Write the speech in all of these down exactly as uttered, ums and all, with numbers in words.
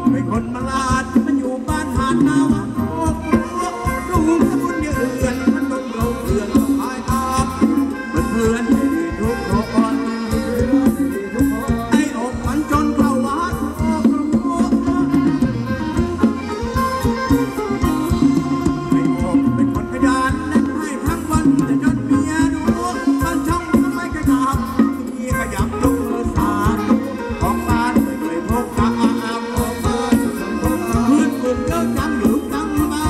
เป็นคนมาลาดมันอยู่บ้านหาดนาวะรู้สมุนเยือนมันต้องเราเถื่อนพายตามเพื่อนทุกคนไอ้อกมันจนเข้าวัดไอ้อกเป็นคนขยันและให้ทั้งวันแต่จนเมียดูมันช่องทำไมกระดับเมียขยับยกมือสาดของบ้านไม่เคยพบกะอาอาบออกบ้านเพื่อนกลุ่มเลิกจำหรือจำเบา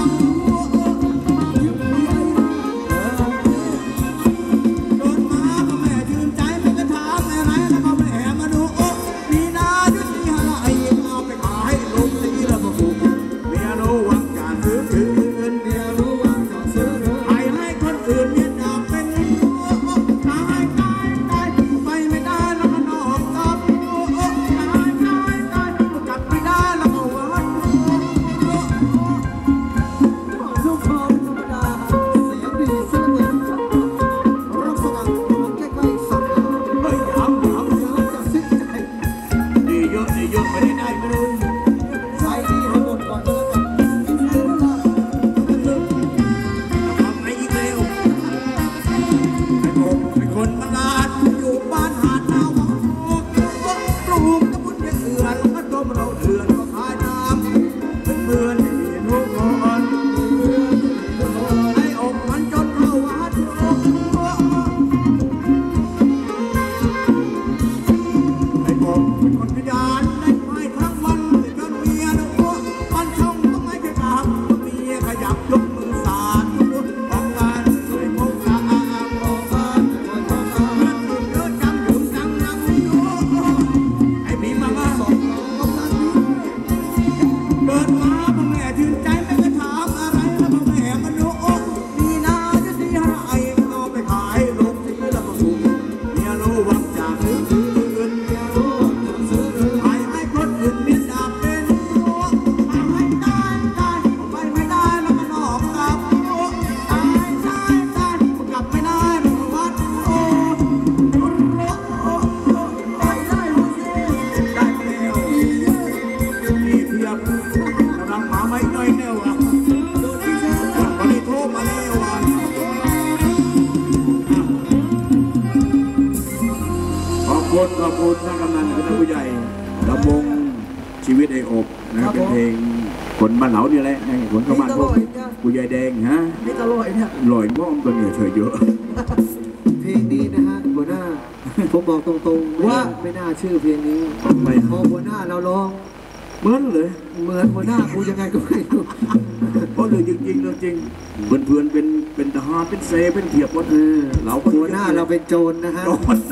ขอบคุณท่านกำนันคณะผู้ใหญ่ลำวงชีวิตไออบนะครับเป็นเพลงคนบ้านเหนาเนี่ยแหละคนเข้าบ้านพวกผู้ใหญ่แดงฮะนี่ตลอยเนี่ยลอยม่อมตัวเหนือเฉยเยอะเพลงนี้นะฮะหัวหน้าผมบอกตรงๆว่าไม่น่าชื่อเพลงนี้พอหัวหน้าเราร้องเหมือนเลยเหมือนหัวหน้ากูยังไงก็ไม่รู้เพราะเรื่องจริงๆเรื่องจริงเพื่อนเพื่อนเป็นเป็นทหารเป็นเซเป็นเทียบหมดเราหัวหน้าเราเป็นโจรนะฮะ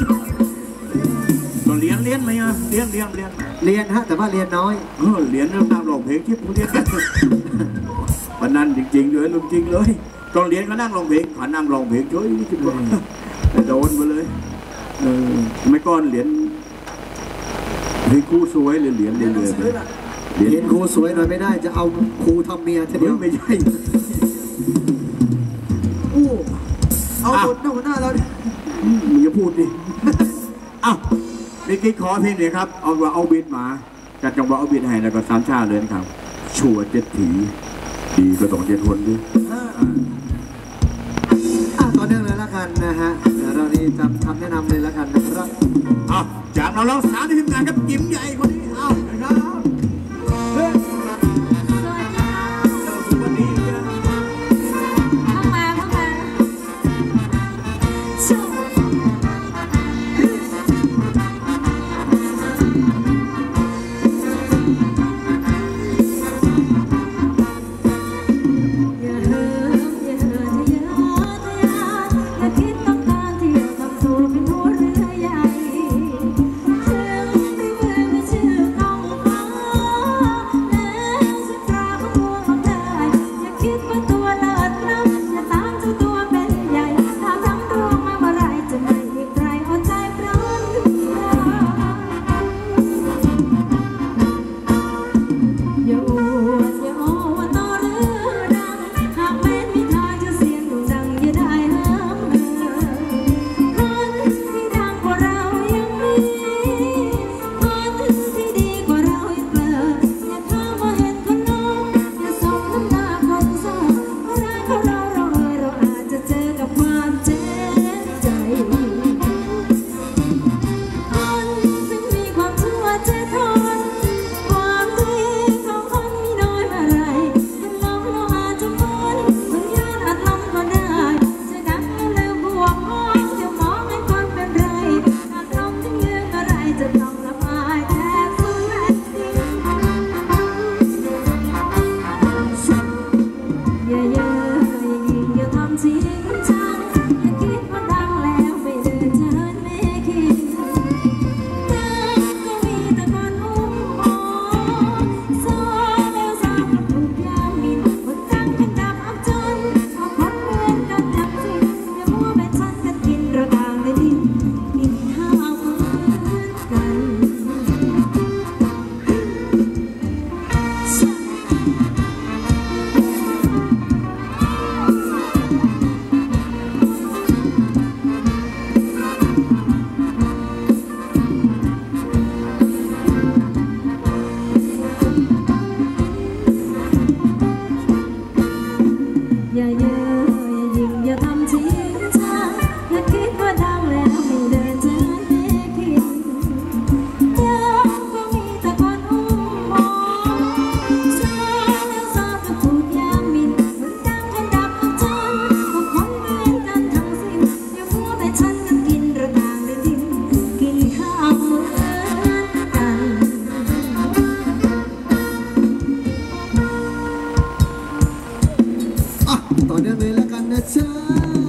ตอนเรียนเรียนไหมอ่ะเรียนเรียนเรียนเรียนฮะแต่ว่าเรียนน้อยเออเรียนเรื่องตามหลอกเพลงที่ผู้เรียนวันนั้นจริงๆเลยลุงจริงเลยตอนเรียนก็นั่งร้องเพลงขานั่งร้องเพลงช่วยคิดว่าโดนมาเลยเออไม่ก้อนเหรียญเพลงครูสวยเลยเหรียญเรียนเลยเรียนครูสวยหน่อยไม่ได้จะเอาครูทำเมียทีเดียวไม่ใช่อู้เอาบทหน้าหัวหน้าเราดิมึงอย่าพูดดิอ้าวนี่กิ๊กขอเพลงเลยครับเอาว่าเอาบิดมาจัดจังหวะเอาบิดให้แล้วก็สามชาเลยนะครับชัวเจ็ดถีดีก็ต้องเจ็ดทนด้วยต่อเนื่องเลยละกันนะฮะเรานี่จำคำแนะนำเลยละกันนะครับอ้าวจากเราลองสามที่ทีมงานครับจิ้มใหญ่คนนี้เอานะครับเเนื่องเลยแล้วกันนะจ๊ะ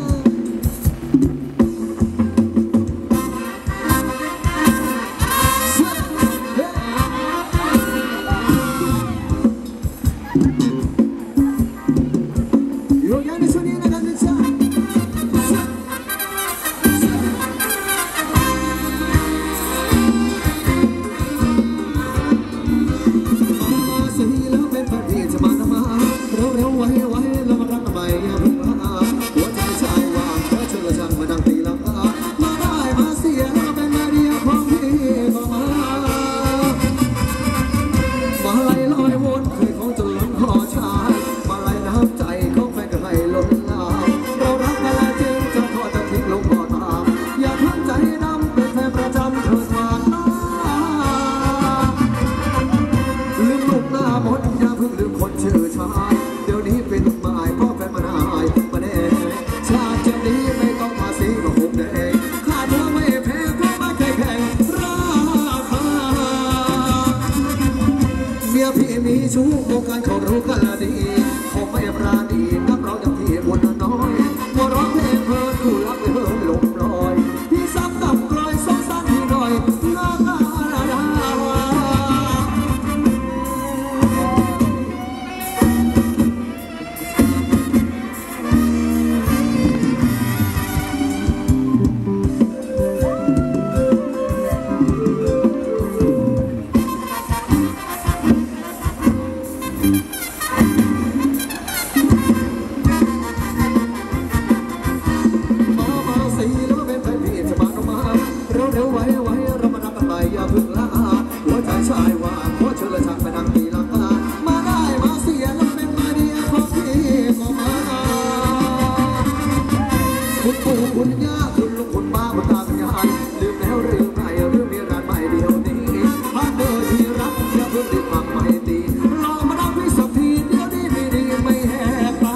ชู้โอกาสเขารู้กันละดีเขาไม่ปราณีนักเราอย่างพี่บุญน้อยว่าร้องเพลงเพลินคู่รักเพิ่มลงลอยพี่ซ้ำต่ำกลอยสงสารพี่หน่อยน้าน้าดาวคุณย่าคุณลุงคุณป้าคุณตาคุณยายลืมแล้วลืมไปเรื่องมีร้านใหม่เดียวนี้พักเดินที่รักอย่าเพิ่งรีบมาไม่ตีรอมารับพี่สักทีเดี๋ยวนี้ไม่ดีไม่แหกตา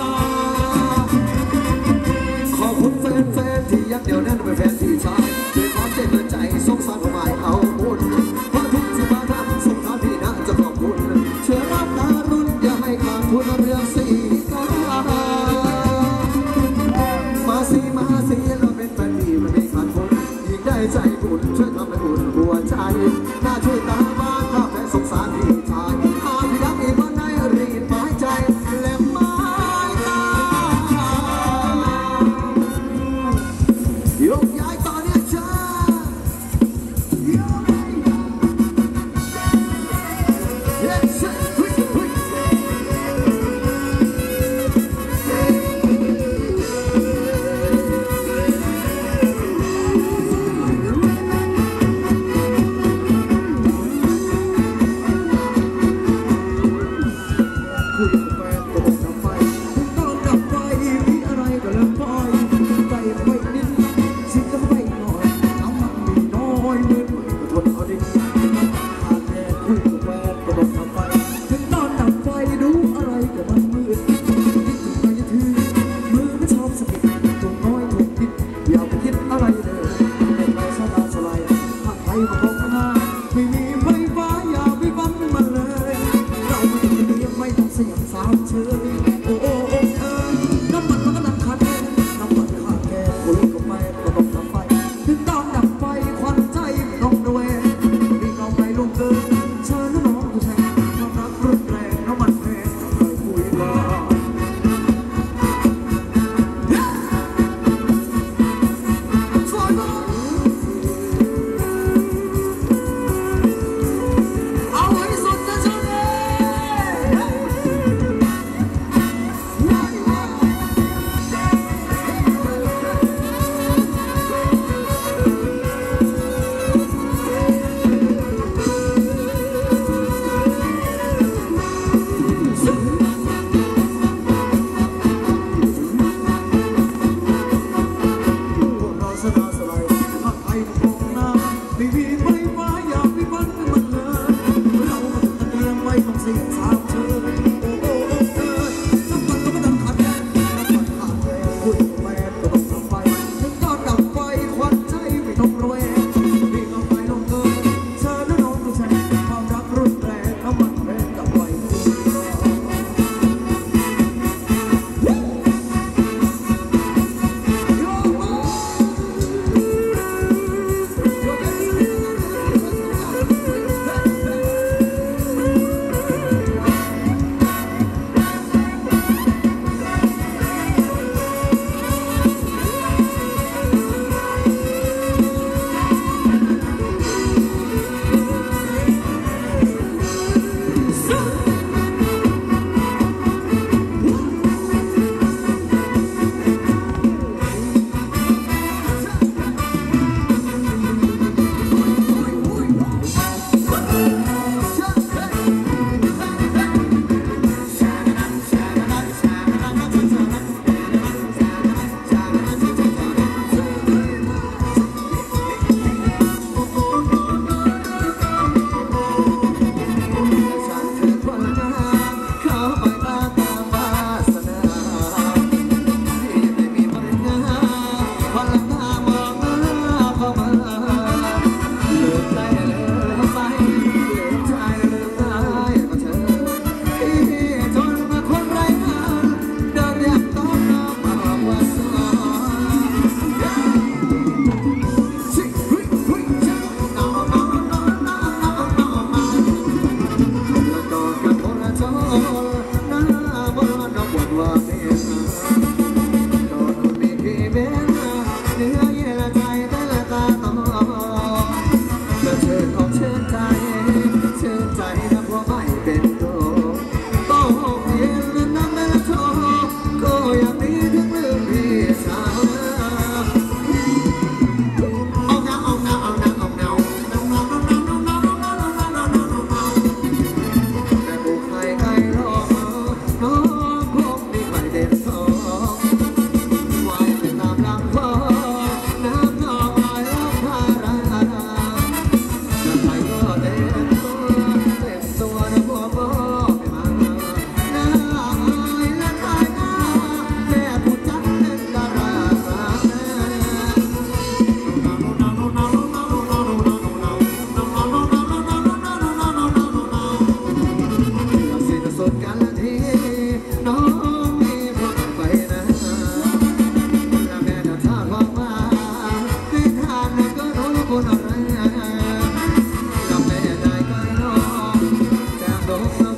ขอบคุณแฟนๆที่ยังเดียวแน่นเป็นแฟนที่ชายด้วยความเจ็บใจสงสารเขาไม่เอาบุญเพราะทุกที่มาทำสงสารพี่นะจะขอบคุณเชื่อรับการุณอย่าให้ขาดทุนเรื่องสีก็มาสิมาสิเราเป็นแฟนพี่มันไม่ขาดคนยิ่งได้ใจบุญช่วยทำให้อุ่นหัวใจน่าช่วยตาบ้านถ้าแฟนสงสารพี่ชายอาพี่รักอีกวันไหนรีบหมายใจและหมายตายกย้ายตอนนี้จ้า Woo! น้อง